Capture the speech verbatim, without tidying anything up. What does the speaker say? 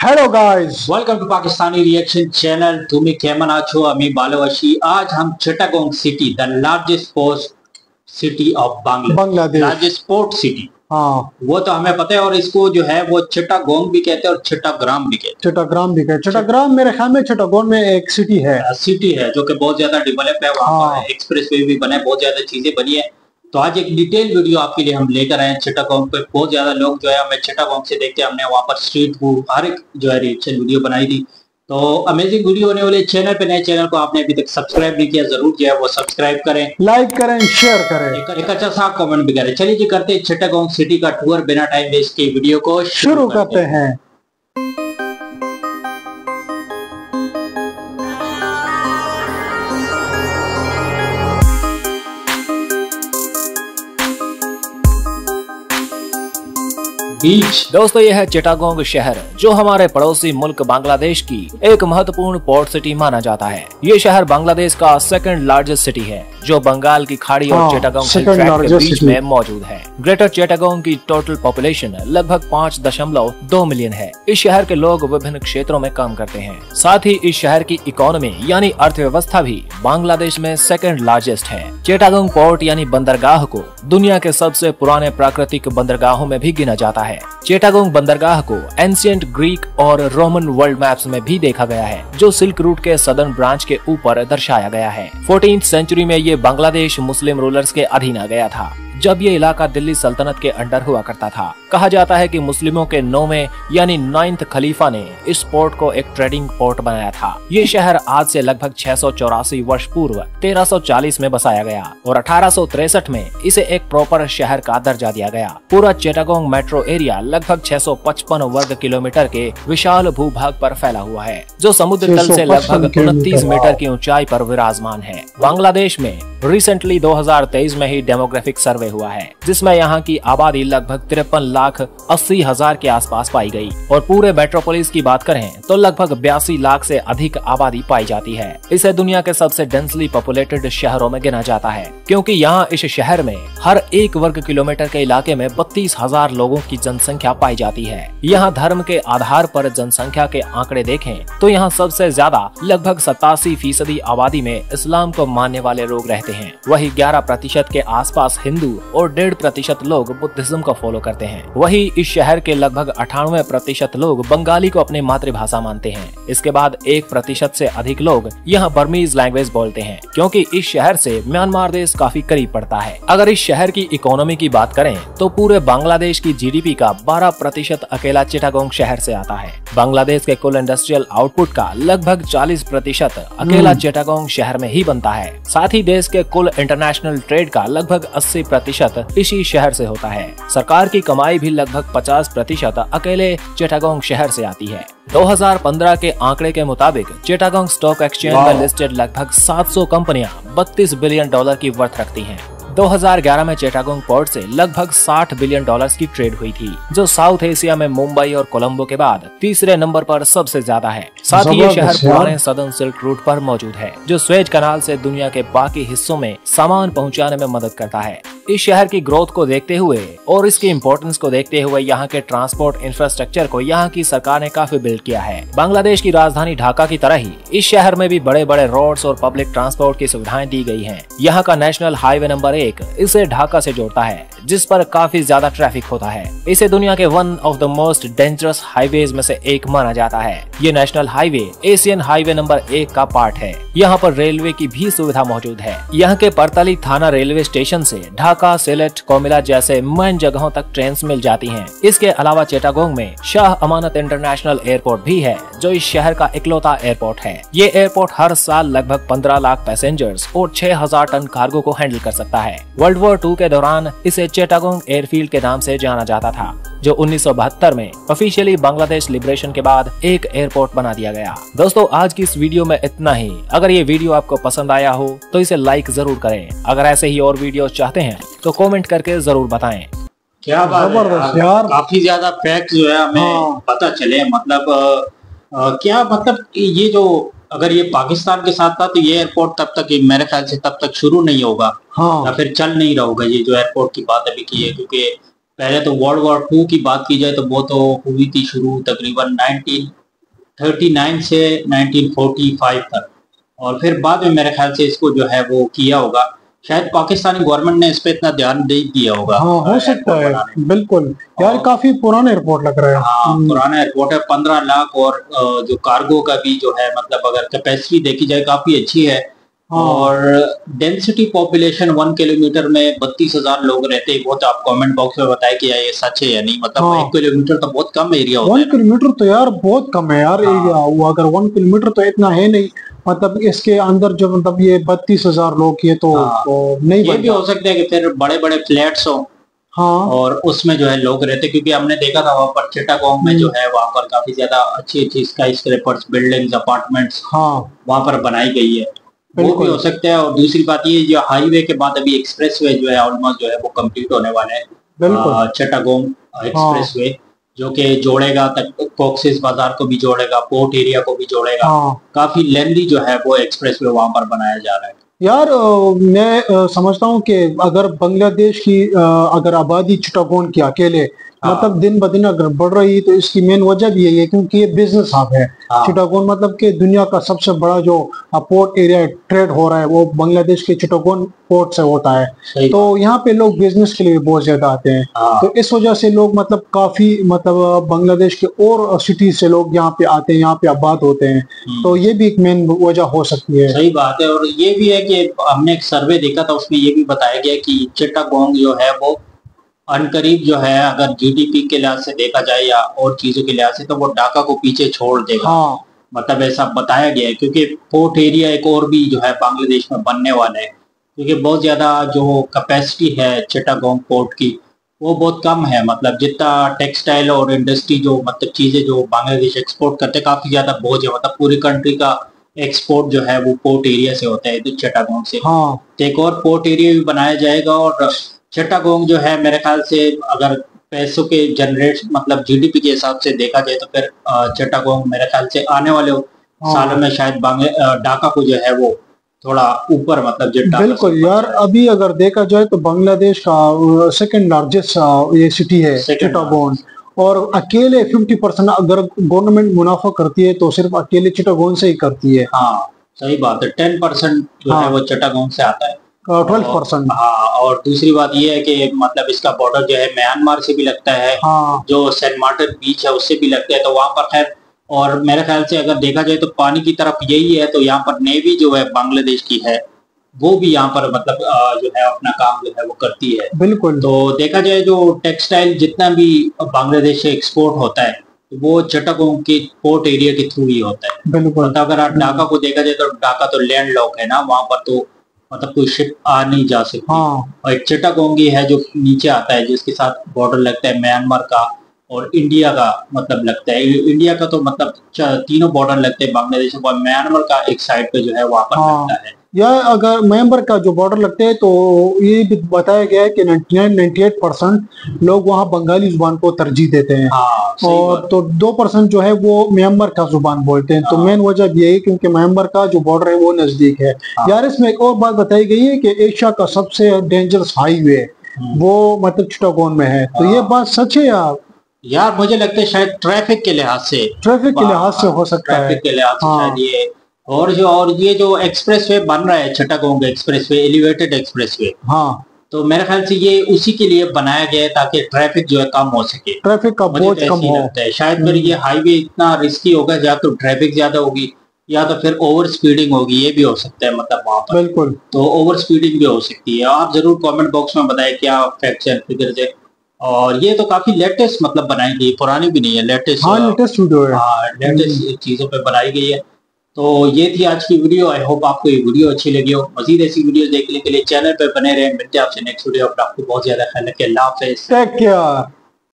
Hello guys, welcome to Pakistani reaction channel. तुम्हें केमन आछो अमी बालोवशी। आज हम Chittagong city, the largest post city of Bangladesh, largest port city, हाँ वो तो हमें पता है। और इसको जो है वो चिटागोंग भी कहते हैं और चिटाग्राम भी कहते हैं। चिटाग्राम भी कहते हैं। चिटाग्राम मेरे ख्याल में चिटागोंग में एक सिटी है सिटी है जो कि बहुत ज्यादा डेवलप है। वहाँ हाँ। एक्सप्रेस वे भी बना है, बहुत ज्यादा चीजें बनी है। तो आज एक डिटेल वीडियो आपके लिए हम लेकर आए हैं चिटागोंग पे। बहुत ज्यादा लोग जो है हमें चिटागोंग से देखते हैं। हमने वहाँ पर स्ट्रीट फूड हर एक जो है रिएक्शन वीडियो बनाई थी। तो अमेजिंग वीडियो होने वाले। चैनल पे नए चैनल को आपने अभी तक सब्सक्राइब नहीं किया, जरूर किया वो सब्सक्राइब करें, लाइक करें, शेयर करें, एक, एक अच्छा सा कमेंट भी करें। चलिए जी करते हैं चिटागोंग सिटी का टूर बिना टाइम वेस्ट के वीडियो को शुरू करते हैं। बीच दोस्तों, यह है चिटागोंग शहर जो हमारे पड़ोसी मुल्क बांग्लादेश की एक महत्वपूर्ण पोर्ट सिटी माना जाता है। ये शहर बांग्लादेश का सेकंड लार्जेस्ट सिटी है जो बंगाल की खाड़ी और चिटागोंग के बीच में मौजूद है। ग्रेटर चिटागोंग की टोटल पॉपुलेशन लगभग पाँच दशमलव दो मिलियन है। इस शहर के लोग विभिन्न क्षेत्रों में काम करते हैं। साथ ही इस शहर की इकोनॉमी यानी अर्थव्यवस्था भी बांग्लादेश में सेकंड लार्जेस्ट है। चिटागोंग पोर्ट यानी बंदरगाह को दुनिया के सबसे पुराने प्राकृतिक बंदरगाहों में भी गिना जाता है। चिटागोंग बंदरगाह को एंशिएंट ग्रीक और रोमन वर्ल्ड मैप्स में भी देखा गया है, जो सिल्क रूट के सदर्न ब्रांच के ऊपर दर्शाया गया है। फोर्टीन्थ सेंचुरी में ये बांग्लादेश मुस्लिम रूलर्स के अधीन आ गया था, जब ये इलाका दिल्ली सल्तनत के अंडर हुआ करता था। कहा जाता है कि मुस्लिमों के नौवें यानी नाइन्थ खलीफा ने इस पोर्ट को एक ट्रेडिंग पोर्ट बनाया था। ये शहर आज से लगभग छह सौ चौरासी वर्ष पूर्व तेरह सौ चालीस में बसाया गया और अठारह सौ तिरसठ में इसे एक प्रॉपर शहर का दर्जा दिया गया। पूरा चिटागोंग मेट्रो एरिया लगभग छह सौ पचपन वर्ग किलोमीटर के विशाल भूभाग पर फैला हुआ है, जो समुद्र तल से लगभग उनतीस मीटर की ऊंचाई पर विराजमान है। बांग्लादेश में रिसेंटली दो हज़ार तेईस में ही डेमोग्राफिक सर्वे हुआ है, जिसमें यहाँ की आबादी लगभग तिरपन लाख अस्सी हजार के आसपास पाई गई और पूरे मेट्रोपोलिस की बात करें तो लगभग बयासी लाख से अधिक आबादी पाई जाती है। इसे दुनिया के सबसे डेंसली पॉपुलेटेड शहरों में गिना जाता है, क्योंकि यहाँ इस शहर में हर एक वर्ग किलोमीटर के इलाके में बत्तीस हजार लोगों की जनसंख्या पाई जाती है। यहाँ धर्म के आधार पर जनसंख्या के आंकड़े देखें तो यहाँ सबसे ज्यादा लगभग सतासी फीसदी आबादी में इस्लाम को मानने वाले लोग रहते हैं। वही ग्यारह प्रतिशत के आसपास हिंदू और डेढ़ प्रतिशत लोग बुद्धिज्म को फॉलो करते हैं। वही इस शहर के लगभग अठानवे प्रतिशत लोग बंगाली को अपनी मातृभाषा मानते हैं। इसके बाद एक प्रतिशत से अधिक लोग यहाँ बर्मीज लैंग्वेज बोलते हैं, क्योंकि इस शहर से म्यांमार देश काफी करीब पड़ता है। अगर इस शहर की इकोनॉमी की बात करें तो पूरे बांग्लादेश की जीडीपी का बारह प्रतिशत अकेला चिटागोंग शहर से आता है। बांग्लादेश के कुल इंडस्ट्रियल आउटपुट का लगभग चालीस प्रतिशत अकेला चिटागोंग शहर में ही बनता है। साथ ही देश के कुल इंटरनेशनल ट्रेड का लगभग अस्सी प्रतिशत इसी शहर से होता है। सरकार की कमाई भी लगभग पचास प्रतिशत अकेले चिटागोंग शहर से आती है। दो हज़ार पंद्रह के आंकड़े के मुताबिक चिटागोंग स्टॉक एक्सचेंज में लिस्टेड लगभग सात सौ कंपनियां बत्तीस बिलियन डॉलर की वर्थ रखती हैं। दो हज़ार ग्यारह में चिटागोंग पोर्ट से लगभग साठ बिलियन डॉलर्स की ट्रेड हुई थी, जो साउथ एशिया में मुंबई और कोलंबो के बाद तीसरे नंबर पर सबसे ज्यादा है। साथ ही ये शहर पुराने सदर्न सिल्क रूट पर मौजूद है, जो स्वेज कनाल से दुनिया के बाकी हिस्सों में सामान पहुंचाने में मदद करता है। इस शहर की ग्रोथ को देखते हुए और इसकी इम्पोर्टेंस को देखते हुए यहाँ के ट्रांसपोर्ट इंफ्रास्ट्रक्चर को यहाँ की सरकार ने काफी बिल्ड किया है। बांग्लादेश की राजधानी ढाका की तरह ही इस शहर में भी बड़े बड़े रोड्स और पब्लिक ट्रांसपोर्ट की सुविधाएं दी गई हैं। यहाँ का नेशनल हाईवे नंबर एक इसे ढाका से जोड़ता है, जिस पर काफी ज्यादा ट्रैफिक होता है। इसे दुनिया के one of the most dangerous highways में से एक माना जाता है। ये national highway Asian highway number एक का पार्ट है। यहाँ पर रेलवे की भी सुविधा मौजूद है। यहाँ के परतली थाना रेलवे स्टेशन से ढाका, सिलेट, कोमिला जैसे मेन जगहों तक ट्रेन मिल जाती हैं। इसके अलावा चिटागोंग में शाह अमानत इंटरनेशनल एयरपोर्ट भी है, जो इस शहर का इकलौता एयरपोर्ट है। ये एयरपोर्ट हर साल लगभग पंद्रह लाख पैसेंजर्स और छह हजार टन कार्गो को हैंडल कर सकता है। वर्ल्ड वॉर टू के दौरान इसे चिटागोंग एयरफील्ड के नाम से जाना जाता था, जो उन्नीस सौ बहत्तर में ऑफिशियली बांग्लादेश लिबरेशन के बाद एक एयरपोर्ट बना दिया गया। दोस्तों, आज की इस वीडियो में इतना ही। अगर ये वीडियो आपको पसंद आया हो तो इसे लाइक जरूर करें। अगर ऐसे ही और वीडियो चाहते हैं तो कमेंट करके जरूर बताएं। क्या बात है यार, काफी ज्यादा फैक्ट जो है हमें हाँ। पता चले। मतलब आ, क्या मतलब ये जो अगर ये पाकिस्तान के साथ था तो ये एयरपोर्ट तब तक मेरे ख्याल से तब तक शुरू नहीं होगा हाँ। या फिर चल नहीं रहा होगा। ये जो एयरपोर्ट की बात अभी की है, क्योंकि पहले तो वर्ल्ड वॉर टू की बात की जाए तो वो तो हुई थी शुरू तकरीबन नाइनटीन थर्टी नाइन से नाइनटीन फोर्टी फाइव तक, और फिर बाद में मेरे ख्याल से इसको जो है वो किया होगा। शायद पाकिस्तानी गवर्नमेंट ने इस पे इतना ध्यान नहीं दिया होगा। हाँ हो सकता है, बिल्कुल यार काफी पुराना एयरपोर्ट लग रहा है। हाँ पुराना एयरपोर्ट है, पंद्रह लाख, और जो कार्गो का भी जो है मतलब अगर कैपेसिटी देखी जाए काफी अच्छी है। हाँ। और डेंसिटी पॉपुलेशन वन किलोमीटर में बत्तीस हजार लोग रहते हैं। वो तो आप कमेंट बॉक्स में बताए कि ये सच है या नहीं, मतलब हाँ। एक किलोमीटर तो बहुत कम एरिया होता है। वन किलोमीटर तो यार बहुत कम है यार एरिया। हाँ। वो अगर वन किलोमीटर तो इतना है नहीं, मतलब इसके अंदर जो मतलब ये बत्तीस हजार लोग ये तो, हाँ। तो नहीं। ये भी हो सकता है कि फिर बड़े बड़े फ्लैट्स हो। हाँ। और उसमें जो है लोग रहते, क्योंकि हमने देखा था वहाँ पर चिटागोंग में जो है वहाँ पर काफी ज्यादा अच्छी अच्छी स्काई स्क्रैपर्स, बिल्डिंग्स, अपार्टमेंट्स हाँ वहाँ पर बनाई गई है, वो भी हो सकता है। और दूसरी बात ये जो हाईवे के बाद अभी एक्सप्रेसवे जो है ऑलमोस्ट जो है वो कंप्लीट होने वाला है, चिटागोंग एक्सप्रेसवे, हाँ। जो कि जोड़ेगा तक कॉक्सेस बाजार को भी जोड़ेगा, पोर्ट एरिया को भी जोड़ेगा। हाँ। काफी लेंथी जो है वो एक्सप्रेसवे वहां पर बनाया जा रहा है। यार मैं समझता हूँ कि अगर बांग्लादेश की अगर आबादी चिटागोंग की अकेले हाँ। मतलब दिन ब दिन अगर बढ़ रही है तो इसकी मेन वजह भी यही है क्योंकि ये बिजनेस हब है। हाँ। चिटागोंग मतलब कि दुनिया का सबसे बड़ा जो पोर्ट एरिया ट्रेड हो रहा है वो बांग्लादेश के चिटागोंग पोर्ट से होता है, तो यहाँ पे लोग बिजनेस के लिए बहुत ज्यादा आते हैं। हाँ। तो इस वजह से लोग मतलब काफी मतलब बांग्लादेश के और सिटी से लोग यहाँ पे आते हैं, यहाँ पे आबाद होते हैं, तो ये भी एक मेन वजह हो सकती है। सही बात है। और ये भी है कि हमने एक सर्वे देखा था, उसमें ये भी बताया गया कि चिटागोंग जो है वो अनकरीब जो है अगर जीडीपी के लिहाज से देखा जाए या और चीजों के लिहाज से तो वो ढाका को पीछे छोड़ देगा। हाँ। मतलब ऐसा बताया गया है, क्योंकि पोर्ट एरिया एक और भी जो है बांग्लादेश में बनने वाला है, क्योंकि बहुत ज्यादा जो कैपेसिटी है चिटागोंग पोर्ट की वो बहुत कम है। मतलब जितना टेक्सटाइल और इंडस्ट्री जो मतलब चीजें जो बांग्लादेश एक्सपोर्ट करते हैं काफी ज्यादा बोझ है, मतलब पूरी कंट्री का एक्सपोर्ट जो है वो पोर्ट एरिया से होता है, चिटागोंग से। हाँ। तो एक और पोर्ट एरिया भी बनाया जाएगा, और चिटागोंग जो है मेरे ख्याल से अगर पैसों के जनरेट मतलब जीडीपी के हिसाब से देखा जाए तो फिर चिटागोंग मेरे ख्याल से आने वाले सालों में शायद ढाका को जो है वो थोड़ा ऊपर मतलब बिल्कुल यार। अभी अगर देखा जाए तो बांग्लादेश का सेकंड लार्जेस्ट ये सिटी है चिटागोंग, और अकेले फिफ्टी परसेंट अगर गवर्नमेंट मुनाफा करती है तो सिर्फ अकेले चिटागोंग से ही करती है। हाँ सही बात है, टेन परसेंट जो हाँ। है वो चिटागोंग से आता है, ट्वेल्व परसेंट। हाँ। और दूसरी बात ये है कि मतलब इसका बॉर्डर जो है म्यांमार से भी लगता है। हाँ। जो सेंट मार्टिन बीच है उससे भी लगता है, तो वहां पर खैर, और मेरे ख्याल से अगर देखा जाए तो पानी की तरफ यही है, तो यहाँ पर नेवी जो है बांग्लादेश की है वो भी यहाँ पर मतलब जो है अपना काम जो है वो करती है। बिल्कुल। तो देखा जाए जो टेक्सटाइल जितना भी बांग्लादेश से एक्सपोर्ट होता है वो चिटागोंग के पोर्ट एरिया के थ्रू ही होता है। बिल्कुल। तो अगर आप ढाका को देखा जाए तो ढाका तो लैंड लॉक है ना, वहां पर तो मतलब कोई शिप आ नहीं जा सकती। हाँ। और एक चिटागोंग है जो नीचे आता है, जिसके साथ बॉर्डर लगता है म्यांमार का और इंडिया का मतलब लगता है। इंडिया का तो मतलब तीनों बॉर्डर लगते हैं बांग्लादेश और म्यांमार का एक साइड पे जो है वहां पर हाँ। लगता है। या अगर म्यांमार का जो बॉर्डर लगते हैं तो ये भी बताया गया है कि निन्यानवे अट्ठानवे परसेंट लोग वहाँ बंगाली जुबान को तरजीह देते हैं। हाँ, और तो दो परसेंट जो है वो म्यांमार का जुबान बोलते हैं। हाँ। तो मेन वजह यही है क्योंकि म्यांमार का जो बॉर्डर है वो नजदीक है। हाँ। यार इसमें एक और बात बताई गई है कि एशिया का सबसे डेंजरस हाईवे वो मतलब चिटागोंग में है। तो ये बात सच है यार? यार मुझे लगता है शायद ट्रैफिक के लिहाज से ट्रैफिक के लिहाज से हो सकता है। ट्रैफिक के लिहाज से शायद ये, और जो और ये जो एक्सप्रेसवे बन रहा है चिटागोंग एक्सप्रेसवे, एलिवेटेड एक्सप्रेसवे, हाँ, तो मेरे ख्याल से ये उसी के लिए बनाया गया है ताकि ट्रैफिक जो है कम हो सके, ट्रैफिक का बोझ कम हो। लगता है शायद फिर ये हाईवे इतना रिस्की होगा, या तो ट्रैफिक ज्यादा होगी या तो फिर ओवर स्पीडिंग होगी, ये भी हो सकता है मतलब वहां पर। बिल्कुल। तो ओवर स्पीडिंग भी हो सकती है। आप जरूर कमेंट बॉक्स में बताएं क्या फैक्ट्स एंड फिगर्स है। और ये तो काफी लेटेस्ट मतलब बनाई गई, पुरानी भी नहीं है, लेटेस्ट। हाँ, लेटेस्ट वीडियो है। हाँ, लेटेस्ट चीजों पे बनाई गई है। तो ये थी आज की वीडियो। आई होप आपको ये वीडियो अच्छी लगी हो। मजीद ऐसी वीडियो देखने के लिए चैनल पे बने रहे। मिलते हैं आपसे नेक्स्ट वीडियो। आपको बहुत ज्यादा ख्याल रखें। अल्लाह हाफिज़। Take care.